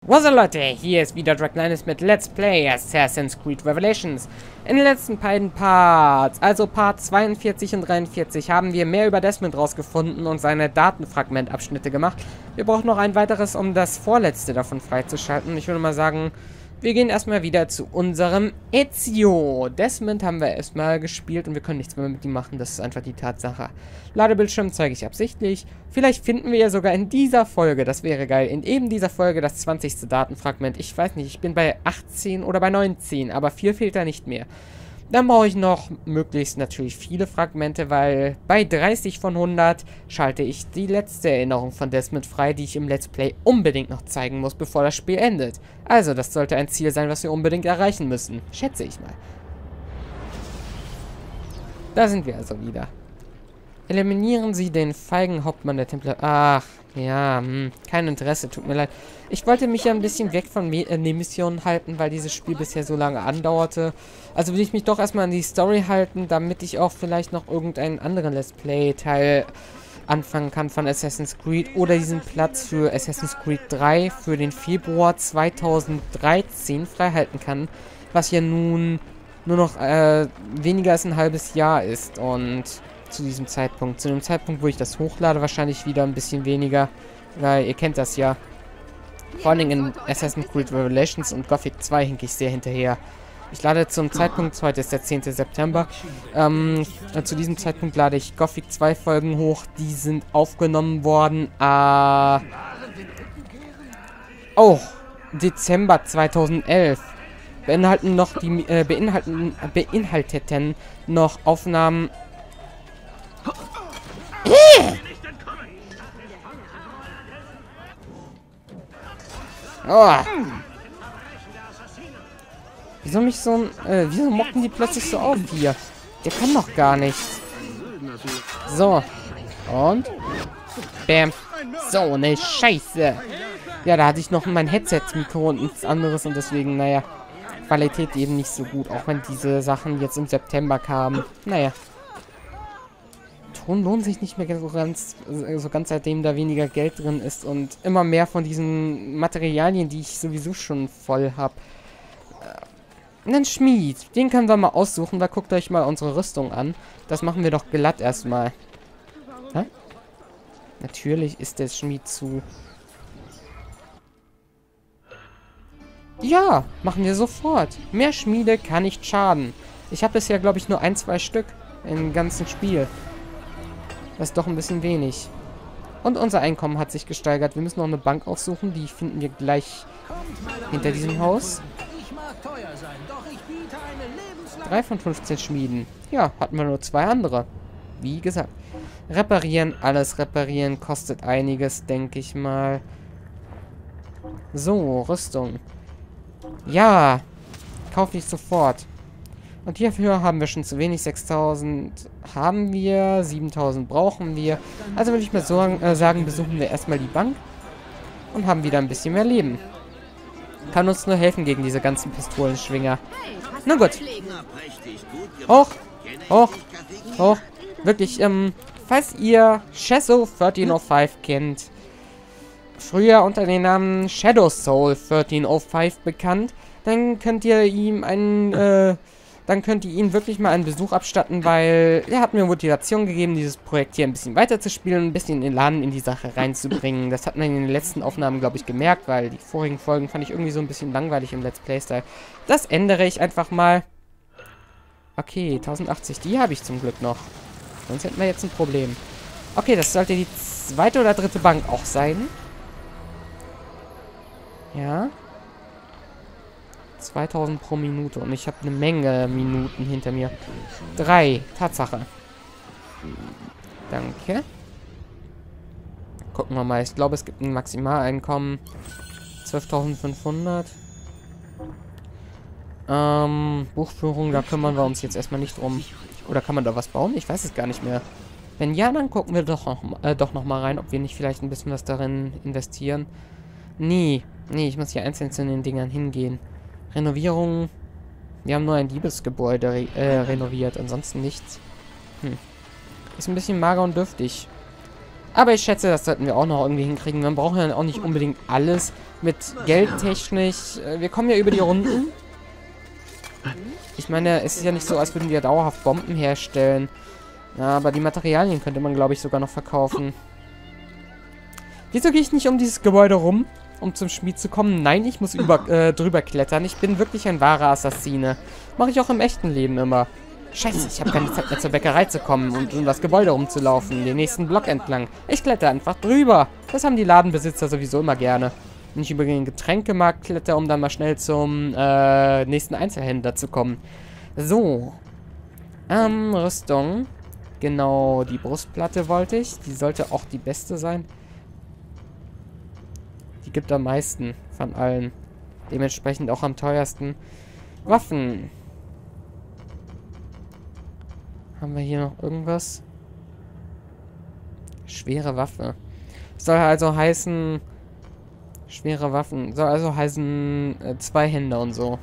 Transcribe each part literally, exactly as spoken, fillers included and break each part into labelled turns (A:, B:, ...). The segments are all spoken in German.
A: Was up, Leute, hier ist wieder Draglinus mit Let's Play Assassin's Creed Revelations. In den letzten beiden Parts, also Part zweiundvierzig und dreiundvierzig, haben wir mehr über Desmond rausgefunden und seine Datenfragmentabschnitte gemacht. Wir brauchen noch ein weiteres, um das vorletzte davon freizuschalten. Ich würde mal sagen, wir gehen erstmal wieder zu unserem Ezio. Desmond haben wir erstmal gespielt und wir können nichts mehr mit ihm machen. Das ist einfach die Tatsache. Ladebildschirm zeige ich absichtlich. Vielleicht finden wir ja sogar in dieser Folge, das wäre geil, in eben dieser Folge das zwanzigste Datenfragment. Ich weiß nicht, ich bin bei achtzehn oder bei neunzehn, aber viel fehlt da nicht mehr. Dann brauche ich noch möglichst natürlich viele Fragmente, weil bei dreißig von hundert schalte ich die letzte Erinnerung von Desmond frei, die ich im Let's Play unbedingt noch zeigen muss, bevor das Spiel endet. Also, das sollte ein Ziel sein, was wir unbedingt erreichen müssen. Schätze ich mal. Da sind wir also wieder. Eliminieren Sie den feigen Hauptmann der Templer. Ach, ja, hm, kein Interesse, tut mir leid. Ich wollte mich ja ein bisschen weg von Me äh, Missionen halten, weil dieses Spiel bisher so lange andauerte. Also will ich mich doch erstmal an die Story halten, damit ich auch vielleicht noch irgendeinen anderen Let's Play-Teil anfangen kann von Assassin's Creed oder diesen Platz für Assassin's Creed drei für den Februar zweitausenddreizehn freihalten kann, was ja nun nur noch äh, weniger als ein halbes Jahr ist und zu diesem Zeitpunkt. Zu dem Zeitpunkt, wo ich das hochlade, wahrscheinlich wieder ein bisschen weniger, weil ihr kennt das ja. Vor allem in Assassin's Creed Revelations und Gothic zwei hinke ich sehr hinterher. Ich lade zum Zeitpunkt, heute ist der zehnte September, ähm, zu diesem Zeitpunkt lade ich Gothic zwei Folgen hoch, die sind aufgenommen worden, äh, oh, Dezember zweitausendelf. Beinhalten noch die, äh, beinhalten, beinhalteten noch Aufnahmen. Oh. Wieso mich so ein... Äh, wieso mocken die plötzlich so auf hier? Der kann doch gar nichts. So. Und? Bam. So, ne Scheiße. Ja, da hatte ich noch mein Headset-Mikro und nichts anderes und deswegen, naja, Qualität eben nicht so gut. Auch wenn diese Sachen jetzt im September kamen. Naja. Ton lohnt sich nicht mehr so ganz, so ganz seitdem da weniger Geld drin ist und immer mehr von diesen Materialien, die ich sowieso schon voll habe. Einen Schmied, den können wir mal aussuchen, da guckt euch mal unsere Rüstung an. Das machen wir doch glatt erstmal. Hä? Natürlich ist der Schmied zu. Ja, machen wir sofort. Mehr Schmiede kann nicht schaden. Ich habe bisher, glaube ich, nur ein, zwei Stück im ganzen Spiel. Das ist doch ein bisschen wenig. Und unser Einkommen hat sich gesteigert. Wir müssen noch eine Bank aufsuchen. Die finden wir gleich hinter diesem Haus. drei von fünfzehn Schmieden. Ja, hatten wir nur zwei andere. Wie gesagt. Reparieren, alles reparieren. Kostet einiges, denke ich mal. So, Rüstung. Ja. Kaufe ich sofort. Und hierfür haben wir schon zu wenig. sechstausend haben wir. siebentausend brauchen wir. Also würde ich mal so, äh, sagen, besuchen wir erstmal die Bank. Und haben wieder ein bisschen mehr Leben. Kann uns nur helfen gegen diese ganzen Pistolenschwinger. Na gut. Hoch. Hoch. Hoch. Wirklich, ähm, falls ihr Shadow dreizehn null fünf kennt. Früher unter dem Namen Shadow Soul dreizehn null fünf bekannt. Dann könnt ihr ihm einen, äh... dann könnt ihr ihn wirklich mal einen Besuch abstatten, weil er hat mir Motivation gegeben, dieses Projekt hier ein bisschen weiter zu spielen, ein bisschen Elan in die Sache reinzubringen. Das hat man in den letzten Aufnahmen, glaube ich, gemerkt, weil die vorigen Folgen fand ich irgendwie so ein bisschen langweilig im Let's Play-Style. Das ändere ich einfach mal. Okay, tausendachtzig, die habe ich zum Glück noch. Sonst hätten wir jetzt ein Problem. Okay, das sollte die zweite oder dritte Bank auch sein. Ja. zweitausend pro Minute und ich habe eine Menge Minuten hinter mir. Drei. Tatsache. Danke. Gucken wir mal. Ich glaube, es gibt ein Maximaleinkommen. zwölftausendfünfhundert. Ähm, Buchführung, da kümmern wir uns jetzt erstmal nicht drum. Oder kann man da was bauen? Ich weiß es gar nicht mehr. Wenn ja, dann gucken wir doch noch, äh, doch noch mal rein, ob wir nicht vielleicht ein bisschen was darin investieren. Nee. Nee, ich muss hier einzeln zu den Dingern hingehen. Renovierung. Wir haben nur ein Liebesgebäude re äh, renoviert, ansonsten nichts. Hm. Ist ein bisschen mager und dürftig. Aber ich schätze, das sollten wir auch noch irgendwie hinkriegen. Man braucht ja auch nicht unbedingt alles mit geldtechnisch. Wir kommen ja über die Runden. Ich meine, es ist ja nicht so, als würden wir dauerhaft Bomben herstellen. Ja, aber die Materialien könnte man, glaube ich, sogar noch verkaufen. Wieso gehe ich nicht um dieses Gebäude rum, um zum Schmied zu kommen? Nein, ich muss über, äh, drüber klettern. Ich bin wirklich ein wahrer Assassine. Mache ich auch im echten Leben immer. Scheiße, ich habe keine Zeit mehr zur Bäckerei zu kommen und um das Gebäude rumzulaufen, den nächsten Block entlang. Ich kletter einfach drüber. Das haben die Ladenbesitzer sowieso immer gerne. Wenn ich über den Getränkemarkt kletter, um dann mal schnell zum äh, nächsten Einzelhändler zu kommen. So. Ähm, Rüstung. Genau, die Brustplatte wollte ich. Die sollte auch die beste sein. Die gibt am meisten von allen. Dementsprechend auch am teuersten. Waffen. Haben wir hier noch irgendwas? Schwere Waffe. Soll also heißen... Schwere Waffen. Soll also heißen... Äh, Zweihänder und so.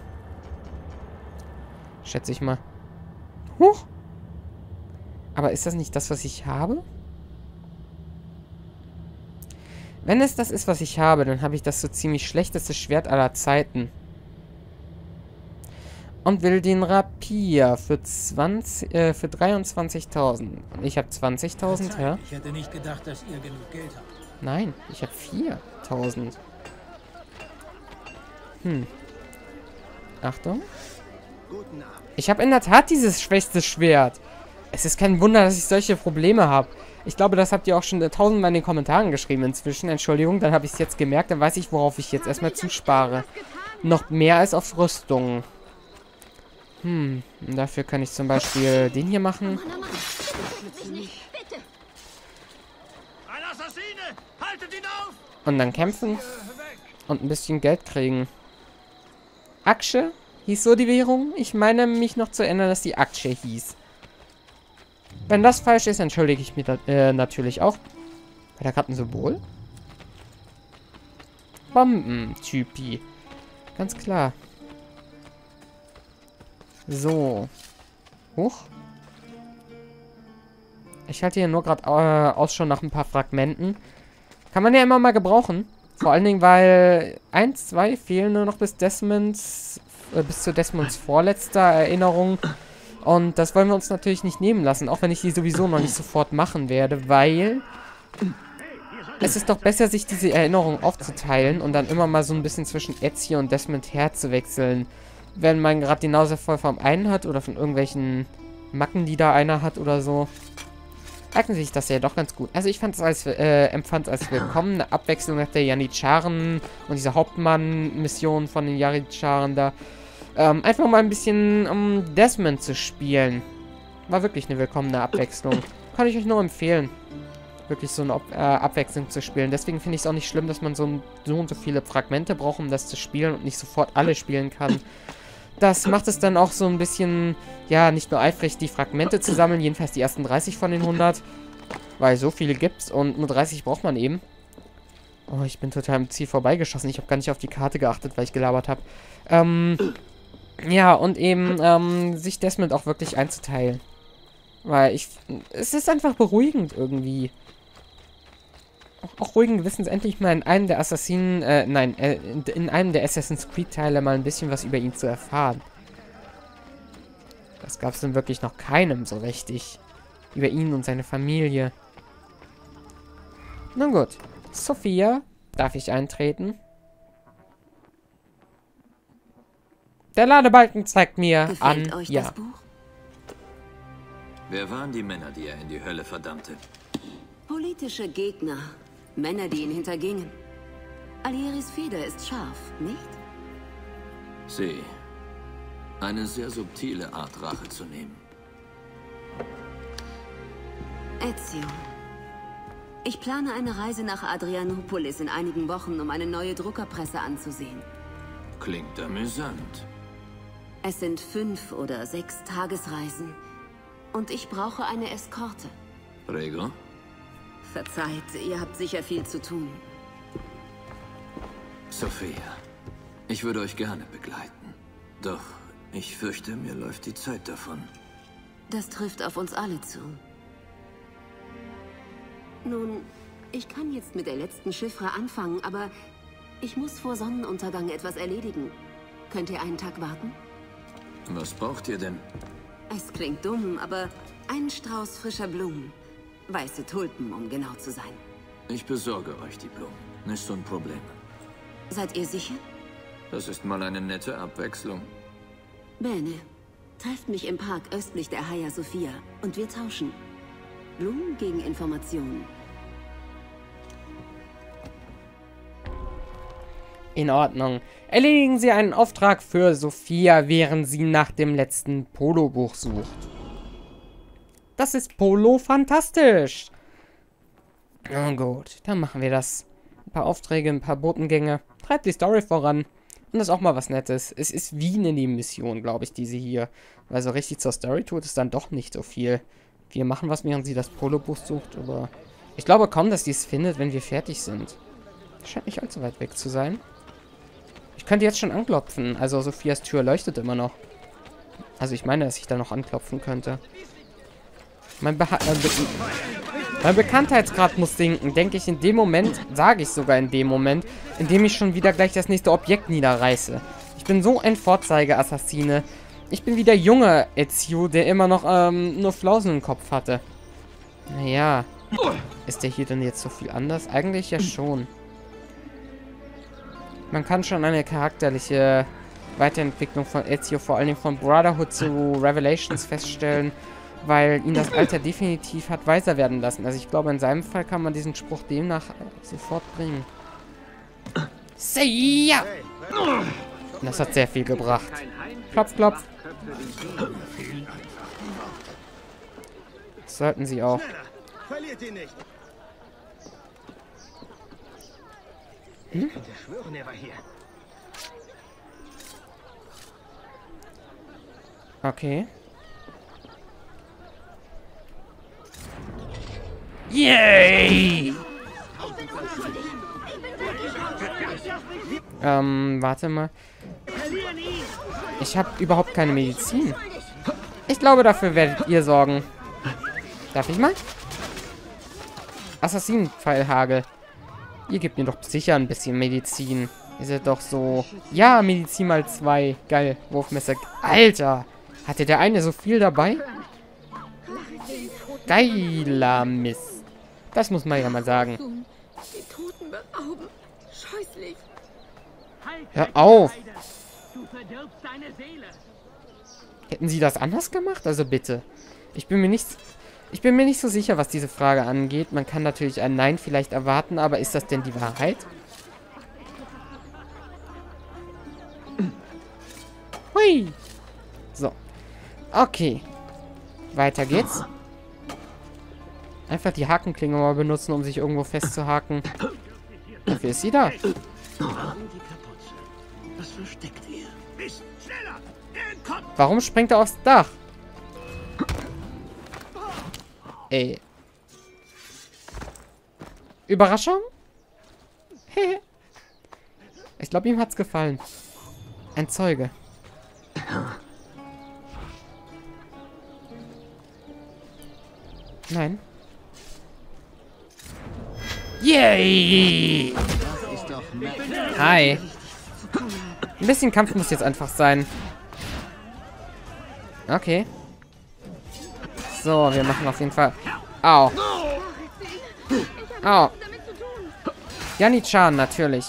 A: Schätze ich mal. Huch! Aber ist das nicht das, was ich habe? Wenn es das ist, was ich habe, dann habe ich das so ziemlich schlechteste Schwert aller Zeiten. Und will den Rapier für zwanzig, äh, für dreiundzwanzigtausend. Ich habe zwanzigtausend, ja?
B: Ich hätte nicht gedacht, dass ihr genug Geld habt.
A: Nein, ich habe viertausend. Hm. Achtung. Ich habe in der Tat dieses schwächste Schwert. Es ist kein Wunder, dass ich solche Probleme habe. Ich glaube, das habt ihr auch schon tausendmal in den Kommentaren geschrieben inzwischen. Entschuldigung, dann habe ich es jetzt gemerkt. Dann weiß ich, worauf ich jetzt erstmal zuspare. Noch mehr als auf Rüstung. Hm, und dafür kann ich zum Beispiel den hier machen. Und dann kämpfen. Und ein bisschen Geld kriegen. Aksche? Hieß so die Währung? Ich meine mich noch zu erinnern, dass die Aksche hieß. Wenn das falsch ist, entschuldige ich mich äh, natürlich auch. War da gerade ein Symbol? Bomben-Typi. Ganz klar. So. Huch. Ich halte hier nur gerade äh, Ausschau nach ein paar Fragmenten. Kann man ja immer mal gebrauchen. Vor allen Dingen, weil eins, zwei fehlen nur noch bis Desmonds, äh, bis zu Desmonds vorletzter Erinnerung. Und das wollen wir uns natürlich nicht nehmen lassen, auch wenn ich die sowieso noch nicht sofort machen werde, weil es ist doch besser, sich diese Erinnerung aufzuteilen und dann immer mal so ein bisschen zwischen Ezio und Desmond herzuwechseln. Wenn man gerade die Nase voll vom einen hat oder von irgendwelchen Macken, die da einer hat oder so, eignet sich das ja doch ganz gut. Also ich fand es als, äh, empfand es als willkommene Abwechslung nach der Janitscharen und dieser Hauptmann-Mission von den Janitscharen da. Ähm, einfach mal ein bisschen um Desmond zu spielen. War wirklich eine willkommene Abwechslung. Kann ich euch nur empfehlen. Wirklich so eine Ob äh, Abwechslung zu spielen. Deswegen finde ich es auch nicht schlimm, dass man so, ein, so und so viele Fragmente braucht, um das zu spielen und nicht sofort alle spielen kann. Das macht es dann auch so ein bisschen, ja, nicht nur eifrig, die Fragmente zu sammeln, jedenfalls die ersten dreißig von den hundert. Weil so viele gibt's und nur dreißig braucht man eben. Oh, ich bin total am Ziel vorbeigeschossen. Ich habe gar nicht auf die Karte geachtet, weil ich gelabert habe. Ähm... Ja, und eben ähm, sich Desmond auch wirklich einzuteilen. Weil ich... Es ist einfach beruhigend irgendwie. Auch, auch ruhigen Gewissens endlich mal in einem der Assassinen... Äh, nein, äh, in, in einem der Assassin's Creed-Teile mal ein bisschen was über ihn zu erfahren. Das gab es dann wirklich noch keinem so richtig. Über ihn und seine Familie. Nun gut. Sophia, darf ich eintreten? Der Ladebalken zeigt mir
C: Gefällt
A: an,
C: euch
A: ja.
C: Das Buch?
D: Wer waren die Männer, die er in die Hölle verdammte?
C: Politische Gegner. Männer, die ihn hintergingen. Alieris Feder ist scharf, nicht?
D: Sie. Eine sehr subtile Art, Rache zu nehmen.
C: Ezio. Ich plane eine Reise nach Adrianopolis in einigen Wochen, um eine neue Druckerpresse anzusehen.
D: Klingt amüsant.
C: Es sind fünf oder sechs Tagesreisen. Und ich brauche eine Eskorte.
D: Rego?
C: Verzeiht, ihr habt sicher viel zu tun.
D: Sophia, ich würde euch gerne begleiten. Doch ich fürchte, mir läuft die Zeit davon.
C: Das trifft auf uns alle zu. Nun, Ich kann jetzt mit der letzten Chiffre anfangen, aber ich muss vor Sonnenuntergang etwas erledigen. Könnt ihr einen Tag warten?
D: Was braucht ihr denn?
C: Es klingt dumm, aber einen Strauß frischer Blumen. Weiße Tulpen, um genau zu sein.
D: Ich besorge euch die Blumen. Nicht so ein Problem.
C: Seid ihr sicher?
D: Das ist mal eine nette Abwechslung.
C: Bene, trefft mich im Park östlich der Hagia Sophia und wir tauschen. Blumen gegen Informationen.
A: In Ordnung. Erledigen Sie einen Auftrag für Sophia, während sie nach dem letzten Polo-Buch sucht. Das ist Polo fantastisch. Oh gut, dann machen wir das. Ein paar Aufträge, ein paar Botengänge. Treibt die Story voran. Und das ist auch mal was Nettes. Es ist wie eine Nebenmission, glaube ich, diese hier. Weil so richtig zur Story tut es dann doch nicht so viel. Wir machen was, während sie das Polo-Buch sucht, aber ich glaube kaum, dass die es findet, wenn wir fertig sind. Scheint nicht allzu weit weg zu sein. Ich könnte jetzt schon anklopfen. Also Sophias Tür leuchtet immer noch. Also ich meine, dass ich da noch anklopfen könnte. Mein, Beha äh, Be mein Bekanntheitsgrad muss sinken, denke ich in dem Moment, sage ich sogar in dem Moment, in dem ich schon wieder gleich das nächste Objekt niederreiße. Ich bin so ein Vorzeigeassassine. Ich bin wie der junge Ezio, der immer noch ähm, nur Flausen im Kopf hatte. Naja. Ist der hier denn jetzt so viel anders? Eigentlich ja schon. Man kann schon eine charakterliche Weiterentwicklung von Ezio, vor allem von Brotherhood zu Revelations, feststellen, weil ihn das Alter definitiv hat weiser werden lassen. Also ich glaube, in seinem Fall kann man diesen Spruch demnach sofort bringen. Seia! Das hat sehr viel gebracht. Klopf, klopf. Das sollten sie auch.
E: Verliert ihn nicht.
A: Hm?
E: Ich könnte schwören, er war hier.
A: Okay. Yay! Ähm, warte mal. Ich habe überhaupt keine Medizin. Ich glaube, dafür werdet ihr sorgen. Darf ich mal? Assassinenpfeilhagel. Ihr gebt mir doch sicher ein bisschen Medizin. Ihr seid doch so... Ja, Medizin mal zwei. Geil. Wurfmesser. Alter! Hatte der eine so viel dabei? Geiler Mist. Das muss man ja mal sagen.
C: Die Toten berauben. Scheußlich.
A: Hör auf! Hätten sie das anders gemacht? Also bitte. Ich bin mir nicht... Ich bin mir nicht so sicher, was diese Frage angeht. Man kann natürlich ein Nein vielleicht erwarten, aber ist das denn die Wahrheit? Hui! So. Okay. Weiter geht's. Einfach die Hakenklinge mal benutzen, um sich irgendwo festzuhaken. Dafür ist sie da.
E: Was versteckt ihr? Nicht schneller! Entkommt!
A: Warum springt er aufs Dach? Ey. Überraschung? Ich glaube, ihm hat's gefallen. Ein Zeuge. Nein. Yay! Hi. Ein bisschen Kampf muss jetzt einfach sein. Okay. So, wir machen auf jeden Fall... Au. Au. Janni-chan, natürlich.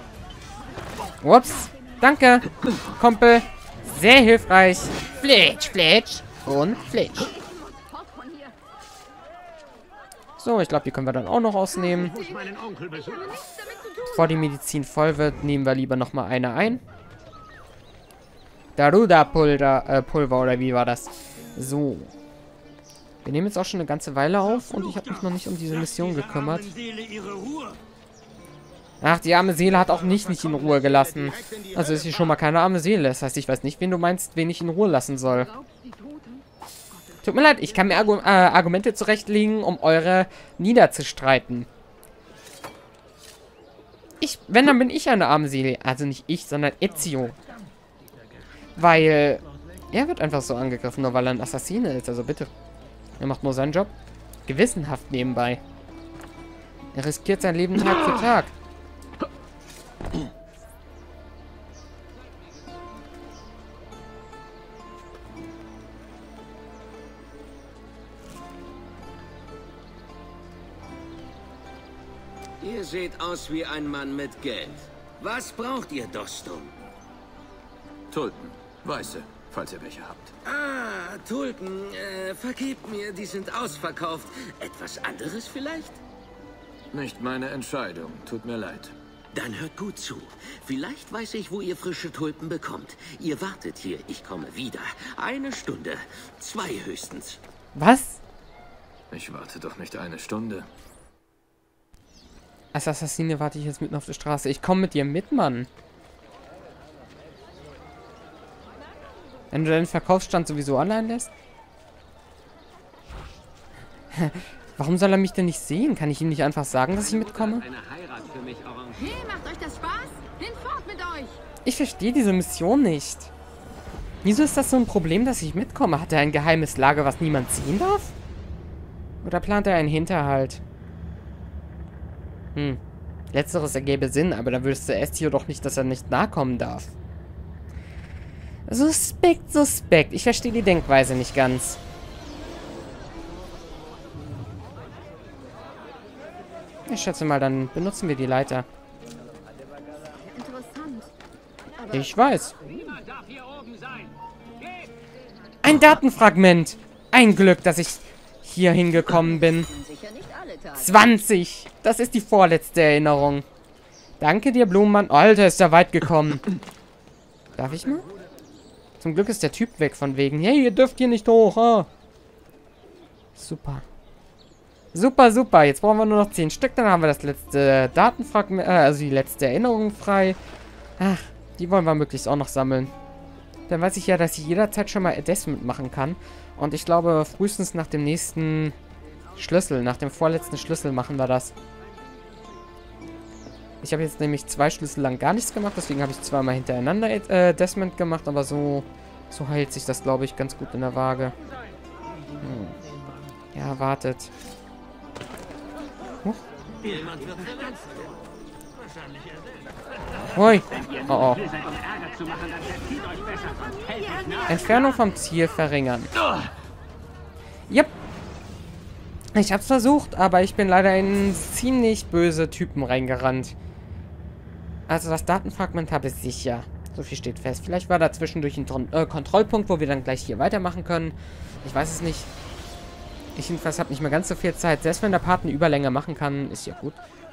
A: Ups. Danke, Kumpel. Sehr hilfreich. Flitsch, flitsch. Und flitsch. So, ich glaube, die können wir dann auch noch ausnehmen. Bevor die Medizin voll wird, nehmen wir lieber noch mal eine ein. Daruda-Pulver, äh, Pulver, oder wie war das? So. Wir nehmen jetzt auch schon eine ganze Weile auf und ich habe mich noch nicht um diese Mission gekümmert. Ach, die arme Seele hat auch mich nicht in Ruhe gelassen. Also ist sie schon mal keine arme Seele. Das heißt, ich weiß nicht, wen du meinst, wen ich in Ruhe lassen soll. Tut mir leid, ich kann mir Argu äh, Argumente zurechtlegen, um eure niederzustreiten. Ich, wenn, dann bin ich eine arme Seele. Also nicht ich, sondern Ezio. Weil er wird einfach so angegriffen, nur weil er ein Assassine ist. Also bitte. Er macht nur seinen Job. Gewissenhaft nebenbei. Er riskiert sein Leben Tag für Tag.
F: Ihr seht aus wie ein Mann mit Geld. Was braucht ihr, Dostum?
D: Tulpen. Weiße, falls ihr welche habt.
F: Ah, Tulpen. Äh, vergebt mir, die sind ausverkauft. Etwas anderes vielleicht?
D: Nicht meine Entscheidung. Tut mir leid.
F: Dann hört gut zu. Vielleicht weiß ich, wo ihr frische Tulpen bekommt. Ihr wartet hier, ich komme wieder. Eine Stunde. Zwei höchstens.
A: Was?
D: Ich warte doch nicht eine Stunde.
A: Als Assassine warte ich jetzt mitten auf der Straße. Ich komme mit dir mit, Mann. Wenn du deinen Verkaufsstand sowieso online lässt? Warum soll er mich denn nicht sehen? Kann ich ihm nicht einfach sagen, dass ich mitkomme?
G: Hey, macht euch das Spaß? Hinfort mit euch!
A: Ich verstehe diese Mission nicht. Wieso ist das so ein Problem, dass ich mitkomme? Hat er ein geheimes Lager, was niemand sehen darf? Oder plant er einen Hinterhalt? Hm. Letzteres ergäbe Sinn, aber dann würdest du Ezio doch nicht, dass er nicht nahe kommen darf. Suspekt, suspekt. Ich verstehe die Denkweise nicht ganz. Ich schätze mal, dann benutzen wir die Leiter.
G: Interessant.
A: Ich weiß. Ein Datenfragment. Ein Glück, dass ich hier hingekommen bin.
G: Sicher nicht alle Tage.
A: zwanzig. Das ist die vorletzte Erinnerung. Danke dir, Blumenmann. Alter, ist er weit gekommen. Darf ich mal? Zum Glück ist der Typ weg von wegen. Hey, ihr dürft hier nicht hoch. Ah. Super. Super, super. Jetzt brauchen wir nur noch zehn Stück. Dann haben wir das letzte Datenfragment, äh, also die letzte Erinnerung frei. Ach, die wollen wir möglichst auch noch sammeln. Dann weiß ich ja, dass ich jederzeit schon mal Adjustment machen kann. Und ich glaube, frühestens nach dem nächsten Schlüssel, nach dem vorletzten Schlüssel machen wir das. Ich habe jetzt nämlich zwei Schlüssel lang gar nichts gemacht, deswegen habe ich zweimal hintereinander äh, Desmond gemacht, aber so, so heilt sich das, glaube ich, ganz gut in der Waage. Hm. Ja, wartet. Huch. Hui. Oh, oh. Entfernung vom Ziel verringern. Yep. Ich hab's versucht, aber ich bin leider in ziemlich böse Typen reingerannt. Also das Datenfragment habe ich sicher. So viel steht fest. Vielleicht war da zwischendurch ein Tron äh, Kontrollpunkt, wo wir dann gleich hier weitermachen können. Ich weiß es nicht. Ich jedenfalls habe nicht mehr ganz so viel Zeit. Selbst wenn der Part eine Überlänge machen kann, ist ja gut.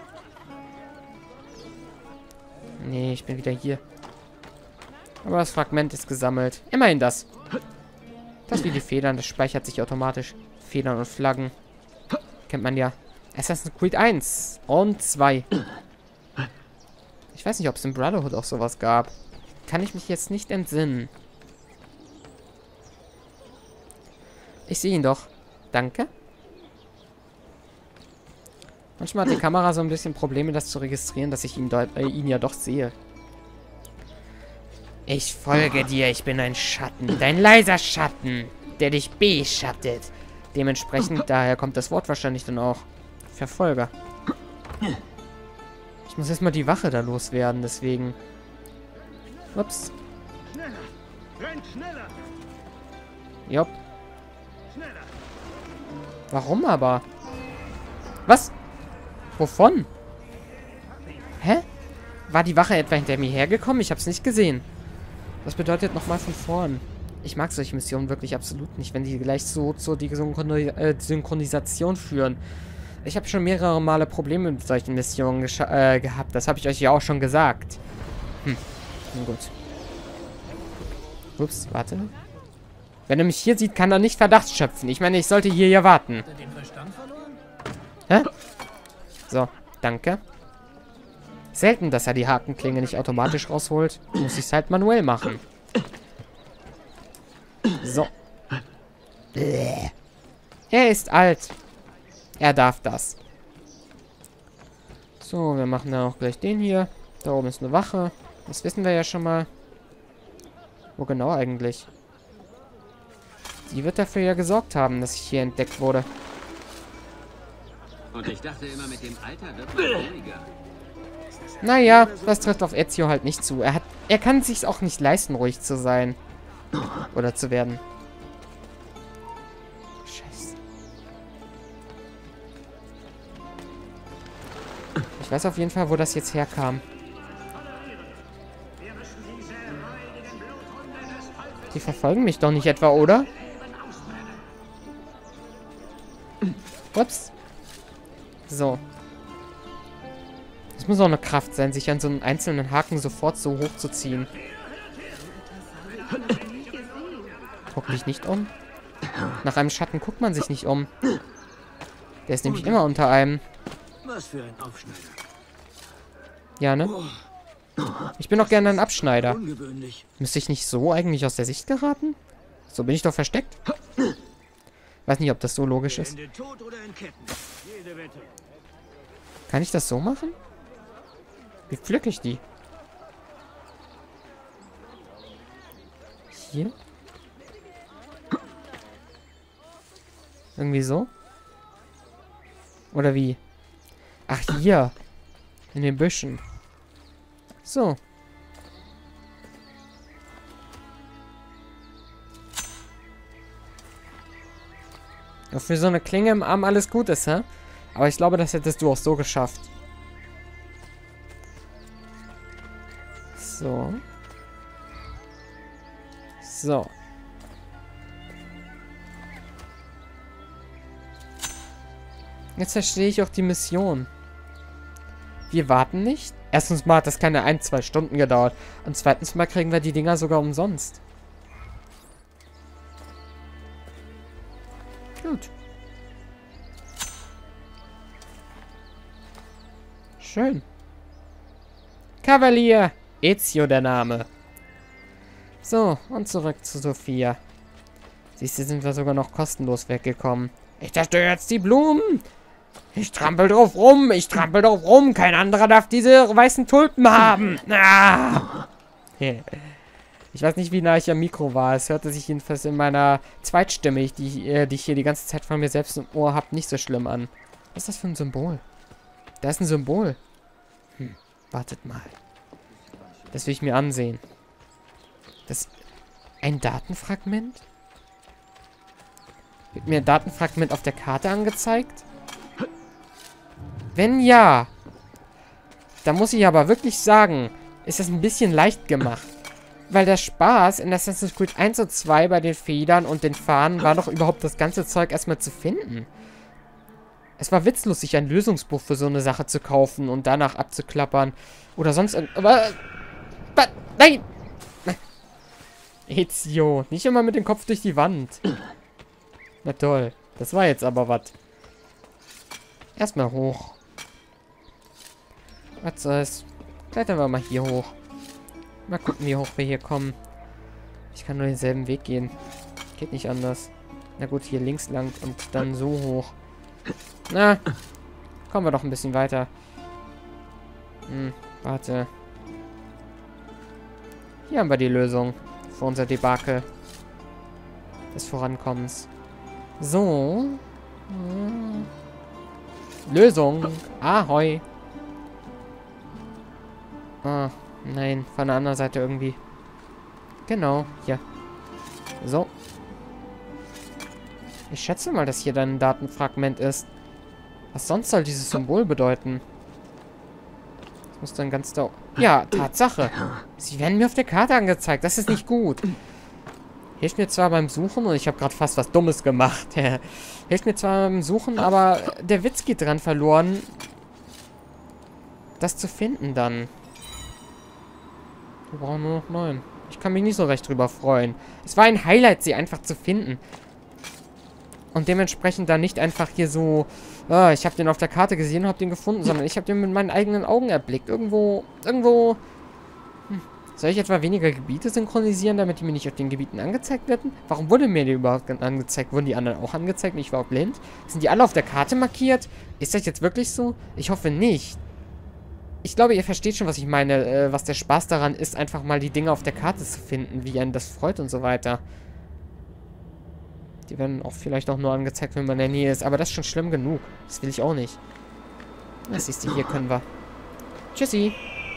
A: Nee, ich bin wieder hier. Aber das Fragment ist gesammelt. Immerhin das. Das wie die Federn, das speichert sich automatisch. Federn und Flaggen. Kennt man ja. Assassin's Creed eins und zwei. Ich weiß nicht, ob es im Brotherhood auch sowas gab. Kann ich mich jetzt nicht entsinnen. Ich sehe ihn doch. Danke. Manchmal hat die Kamera so ein bisschen Probleme, das zu registrieren, dass ich ihn, äh, ihn ja doch sehe. Ich folge dir, ich bin ein Schatten. Dein leiser Schatten, der dich beschattet. Dementsprechend, daher kommt das Wort wahrscheinlich dann auch. Verfolger. Ich muss erstmal die Wache da loswerden, deswegen. Ups. Jopp. Warum aber? Was? Wovon? Hä? War die Wache etwa hinter mir hergekommen? Ich hab's nicht gesehen. Das bedeutet nochmal von vorn. Ich mag solche Missionen wirklich absolut nicht, wenn die gleich so zur so Synchroni äh, Synchronisation führen. Ich habe schon mehrere Male Probleme mit solchen Missionen äh, gehabt. Das habe ich euch ja auch schon gesagt. Hm. Na gut. Ups, warte. Wenn er mich hier sieht, kann er nicht Verdacht schöpfen. Ich meine, ich sollte hier ja warten.
B: Hat er den Verstand verloren?
A: Hä? So, danke. Selten, dass er die Hakenklinge nicht automatisch rausholt. Muss ich es halt manuell machen. So. Bäh. Er ist alt. Er darf das. So, wir machen dann auch gleich den hier. Da oben ist eine Wache. Das wissen wir ja schon mal. Wo genau eigentlich? Die wird dafür ja gesorgt haben, dass ich hier entdeckt wurde.
F: Und ich dachte immer, mit dem Alter wird man ruhiger.
A: Naja, das trifft auf Ezio halt nicht zu. Er hat, er kann es sich auch nicht leisten, ruhig zu sein. Oder zu werden. Scheiße. Ich weiß auf jeden Fall, wo das jetzt herkam. Die verfolgen mich doch nicht etwa, oder? Ups. So. Es muss auch eine Kraft sein, sich an so einen einzelnen Haken sofort so hochzuziehen. Guck dich nicht um. Nach einem Schatten guckt man sich nicht um. Der ist nämlich immer unter einem.
B: Was für ein Aufschneider.
A: Ja, ne? Ich bin doch gerne ein Abschneider.
B: Ungewöhnlich.
A: Müsste ich nicht so eigentlich aus der Sicht geraten? So bin ich doch versteckt. Weiß nicht, ob das so logisch ist.
B: Ende tot oder in Ketten. Jede Wette.
A: Kann ich das so machen? Wie pflücke ich die? Hier? Irgendwie so? Oder wie? Ach, hier. In den Büschen. So. Ja, für so eine Klinge im Arm alles gut ist, hä? Aber ich glaube, das hättest du auch so geschafft. So. So. Jetzt verstehe ich auch die Mission. Wir warten nicht. Erstens mal hat das keine ein, zwei Stunden gedauert. Und zweitens mal kriegen wir die Dinger sogar umsonst. Gut. Schön. Kavalier. Ezio der Name. So, und zurück zu Sophia. Siehst du, sind wir sogar noch kostenlos weggekommen. Ich zerstöre jetzt die Blumen. Ich trampel drauf rum. Ich trampel drauf rum. Kein anderer darf diese weißen Tulpen haben. Ah. Ich weiß nicht, wie nah ich am Mikro war. Es hörte sich jedenfalls in meiner Zweitstimme, die, äh, die ich hier die ganze Zeit von mir selbst im Ohr habe, nicht so schlimm an. Was ist das für ein Symbol? Da ist ein Symbol. Hm, wartet mal. Das will ich mir ansehen. Das ein Datenfragment? Wird mir ein Datenfragment auf der Karte angezeigt? Wenn ja, dann muss ich aber wirklich sagen, ist das ein bisschen leicht gemacht. Weil der Spaß in Assassin's Creed eins und zwei bei den Federn und den Fahnen war doch überhaupt das ganze Zeug erstmal zu finden. Es war witzlos, sich ein Lösungsbuch für so eine Sache zu kaufen und danach abzuklappern. Oder sonst... Aber, aber, nein! Ezio, nicht immer mit dem Kopf durch die Wand. Na toll, das war jetzt aber was. Erstmal hoch. Was soll's? Klettern wir mal hier hoch. Mal gucken, wie hoch wir hier kommen. Ich kann nur denselben Weg gehen. Geht nicht anders. Na gut, hier links lang und dann so hoch. Na, kommen wir doch ein bisschen weiter. Hm, warte. Hier haben wir die Lösung für unser Debakel des Vorankommens. So. Hm. Lösung. Ahoi. Ah, nein. Von der anderen Seite irgendwie. Genau. Hier. So. Ich schätze mal, dass hier dann ein Datenfragment ist. Was sonst soll dieses Symbol bedeuten? Das muss dann ganz da... Ja, Tatsache. Sie werden mir auf der Karte angezeigt. Das ist nicht gut. Hilft mir zwar beim Suchen, und ich habe gerade fast was Dummes gemacht. Hilft mir zwar beim Suchen, aber der Witz geht dran verloren, das zu finden dann. Wir brauchen nur noch neun. Ich kann mich nicht so recht drüber freuen. Es war ein Highlight, sie einfach zu finden. Und dementsprechend dann nicht einfach hier so, oh, ich habe den auf der Karte gesehen und habe den gefunden, sondern ich habe den mit meinen eigenen Augen erblickt. Irgendwo, irgendwo... Hm. Soll ich etwa weniger Gebiete synchronisieren, damit die mir nicht auf den Gebieten angezeigt werden? Warum wurde mir die überhaupt angezeigt? Wurden die anderen auch angezeigt und ich war auch blind? Sind die alle auf der Karte markiert? Ist das jetzt wirklich so? Ich hoffe nicht. Ich glaube, ihr versteht schon, was ich meine, äh, was der Spaß daran ist, einfach mal die Dinge auf der Karte zu finden, wie einen das freut und so weiter. Die werden auch vielleicht auch nur angezeigt, wenn man in der Nähe ist. Aber das ist schon schlimm genug. Das will ich auch nicht. Das siehst du, hier können wir. Tschüssi.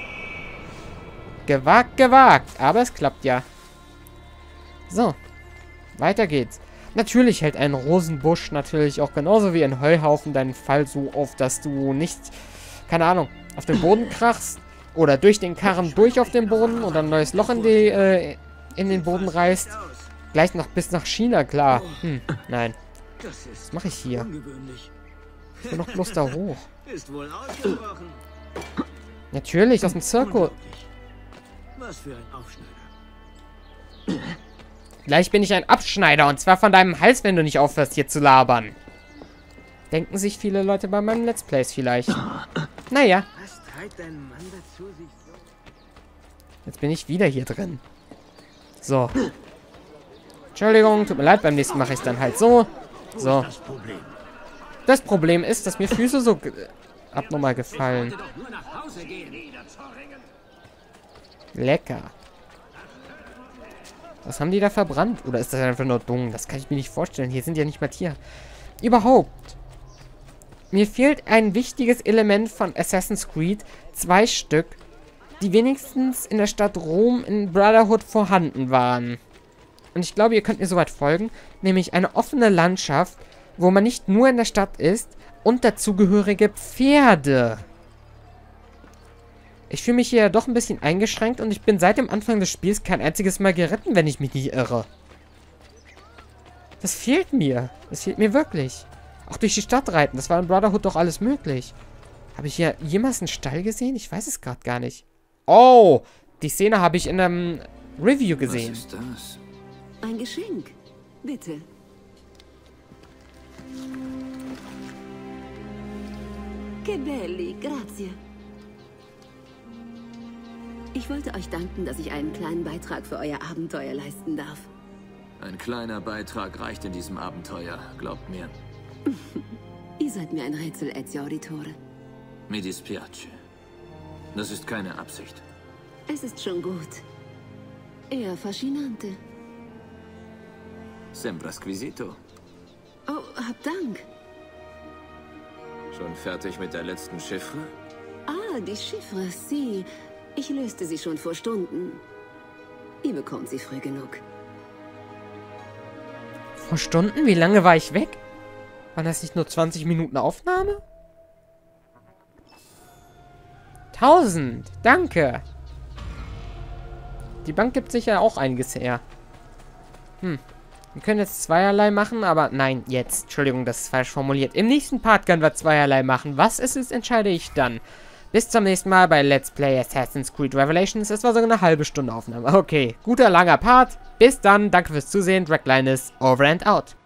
A: Gewagt, gewagt. Aber es klappt ja. So. Weiter geht's. Natürlich hält ein Rosenbusch natürlich auch genauso wie ein Heuhaufen deinen Fall so auf, dass du nicht, keine Ahnung, auf den Boden krachst oder durch den Karren durch auf den Boden oder ein neues Loch in, die, äh, in den Boden reißt. Gleich noch bis nach China, klar. Hm, nein. Was mache ich hier? Ich will noch bloß da hoch.
B: Ist wohl ausgebrochen.
A: Natürlich, aus dem Zirkel.
B: Was für ein Aufschneider.
A: Gleich bin ich ein Abschneider und zwar von deinem Hals, wenn du nicht aufhörst, hier zu labern. Denken sich viele Leute bei meinen Let's Plays vielleicht. Naja.
B: Was treibt dein Mann dazu, sich so...
A: Jetzt bin ich wieder hier drin. So. Entschuldigung, tut mir leid, beim nächsten mache ich es dann halt so. So.
B: Das Problem.
A: Das Problem ist, dass mir Füße so ge abnormal gefallen.
B: Doch nur nach Hause gehen.
A: Lecker. Was haben die da verbrannt? Oder ist das einfach nur dumm? Das kann ich mir nicht vorstellen. Hier sind ja nicht mal Tiere. Überhaupt. Mir fehlt ein wichtiges Element von Assassin's Creed. Zwei Stück, die wenigstens in der Stadt Rom in Brotherhood vorhanden waren. Und ich glaube, ihr könnt mir soweit folgen. Nämlich eine offene Landschaft, wo man nicht nur in der Stadt ist und dazugehörige Pferde. Ich fühle mich hier ja doch ein bisschen eingeschränkt und ich bin seit dem Anfang des Spiels kein einziges Mal geritten, wenn ich mich nicht irre. Das fehlt mir. Das fehlt mir wirklich. Auch durch die Stadt reiten. Das war in Brotherhood doch alles möglich. Habe ich hier jemals einen Stall gesehen? Ich weiß es gerade gar nicht. Oh, die Szene habe ich in einem Review gesehen.
D: Was ist das?
C: Ein Geschenk. Bitte. Che belli, grazie. Ich wollte euch danken, dass ich einen kleinen Beitrag für euer Abenteuer leisten darf.
D: Ein kleiner Beitrag reicht in diesem Abenteuer, glaubt mir.
C: Ihr seid mir ein Rätsel, Ezio Auditore.
D: Mi dispiace. Das ist keine Absicht.
C: Es ist schon gut. Eher faszinante.
D: Sembra squisito.
C: Oh, habt Dank.
D: Schon fertig mit der letzten Chiffre?
C: Ah, die Chiffre, sie. Ich löste sie schon vor Stunden. Ihr bekommt sie früh genug.
A: Vor Stunden? Wie lange war ich weg? Waren das nicht nur zwanzig Minuten Aufnahme? tausend! Danke! Die Bank gibt sicher auch einiges her. Hm. Wir können jetzt zweierlei machen, aber nein, jetzt. Entschuldigung, das ist falsch formuliert. Im nächsten Part können wir zweierlei machen. Was es ist, entscheide ich dann. Bis zum nächsten Mal bei Let's Play Assassin's Creed Revelations. Es war sogar eine halbe Stunde Aufnahme. Okay, guter, langer Part. Bis dann. Danke fürs Zusehen. Dragline ist over and out.